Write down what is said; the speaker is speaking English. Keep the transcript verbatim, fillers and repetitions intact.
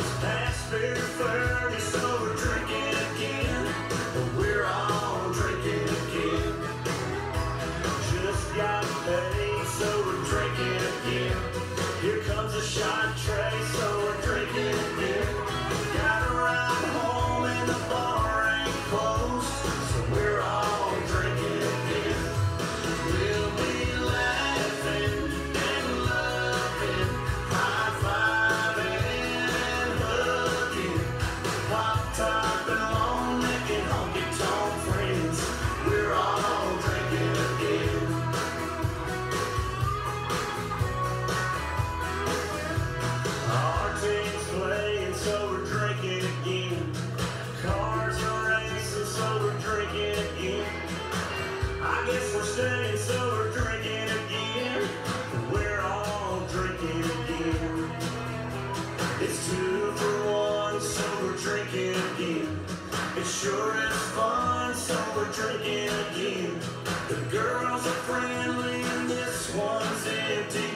Past beer thirty, so we're drinking again. We're all drinking again. Just got paid, so we're drinking again. Here comes a shot tray, so we're drinking again. Got a ride home and the bar ain't closed, so we're all drinking again. We'll be laughing and loving, high-fiving and hugging, pop-top and long-neck and honky-tonk friends. We're all drinking again. Our team's playing, so we're drinking again. Cars are racing, so we're drinking again. I guess we're staying, so we're drinking again. We're all drinking again. It's two for one, so we're drinking again. It sure is fun, so we're drinking again. The girls are friendly and this one's empty.